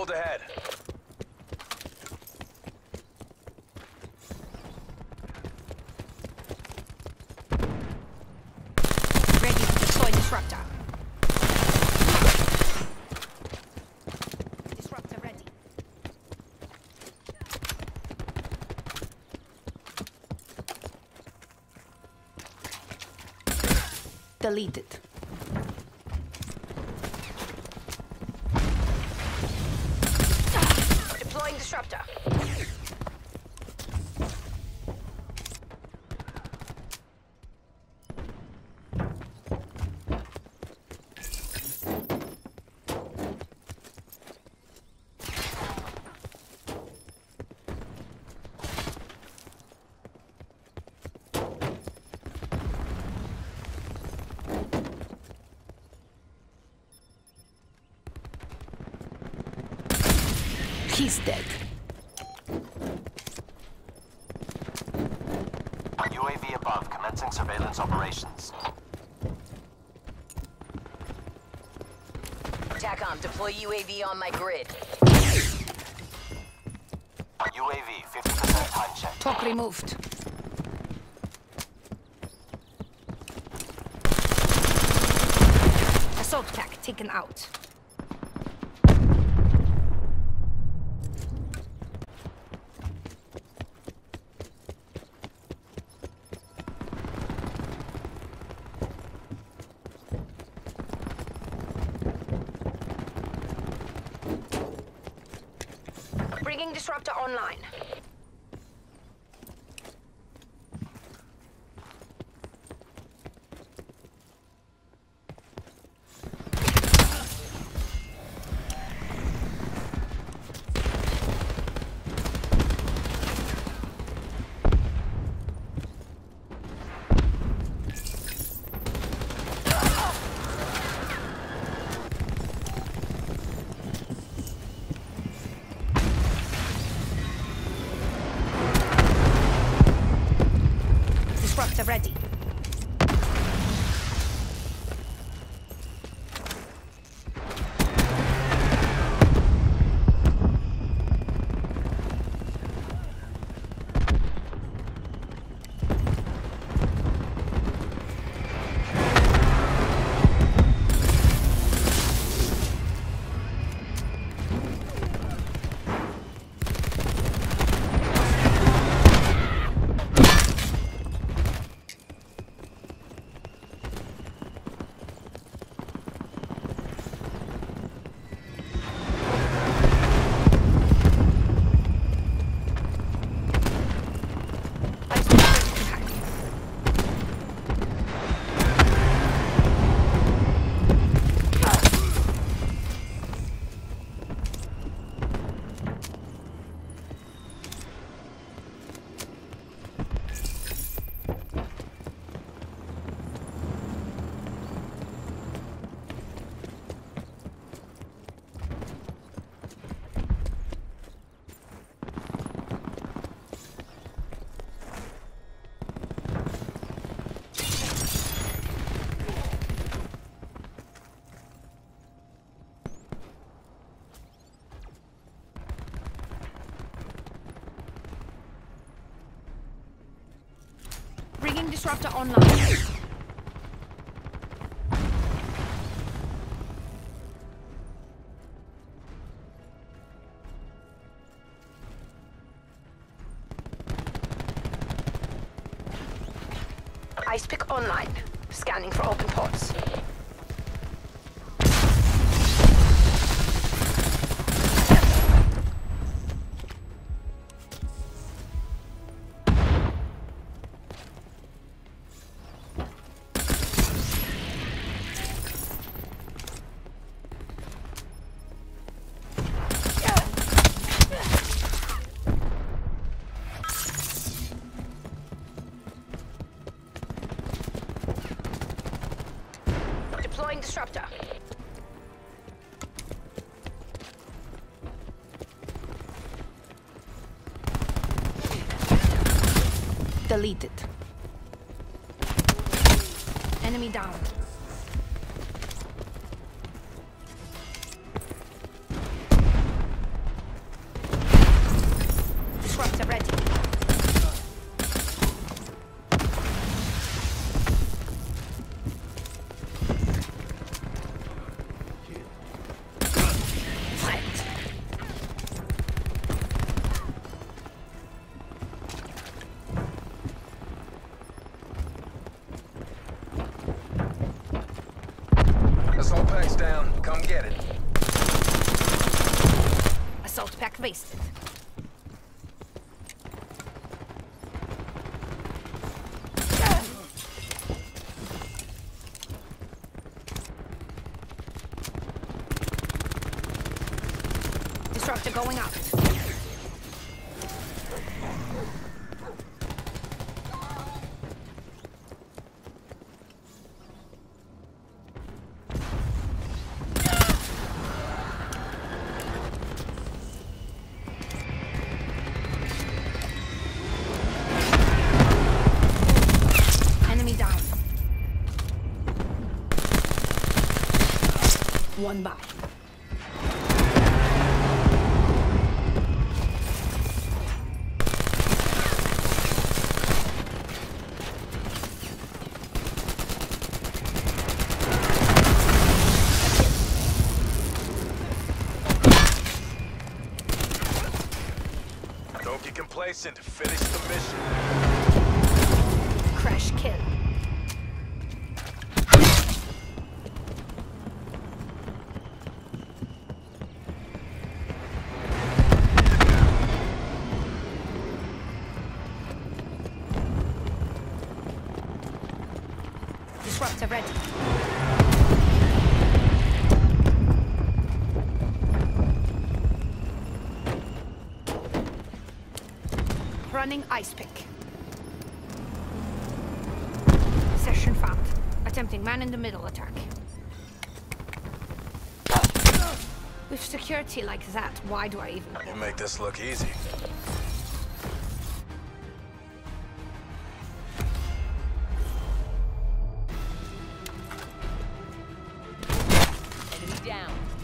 field ahead. Ready to deploy disruptor. Disruptor ready. Deleted. Deploying disruptor. He's dead. UAV above, commencing surveillance operations. TACOM, deploy UAV on my grid. UAV, 50% time check. Talk removed. Assault pack taken out. Bringing disruptor online. Disruptor ready. Bringing disruptor online. Ice pick online. Scanning for open ports. Deploying disruptor. Deleted. Enemy down. down. Come get it. Assault pack wasted. Disruptor going out. Enemy down. One by. Don't get complacent. Finish the mission. Crash kill. Disruptor ready. Running ice pick. Session found. Attempting man-in-the-middle attack. With security like that, why do I even... You make this look easy. Enemy down.